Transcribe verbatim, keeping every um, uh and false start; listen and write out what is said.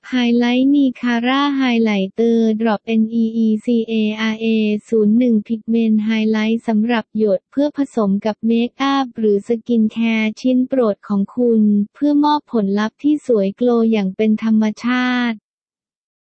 ไฮไลท์นีคาร่าไฮไลเตอร์ดรอป เอ็น อี อี ซี เอ อาร์ เอ ศูนย์ หนึ่ง พิกเมนต์ไฮไลท์สำหรับหยดเพื่อผสมกับเมคอัพหรือสกินแคร์ชิ้นโปรดของคุณเพื่อมอบผลลัพธ์ที่สวยโกลว์อย่างเป็นธรรมชาติ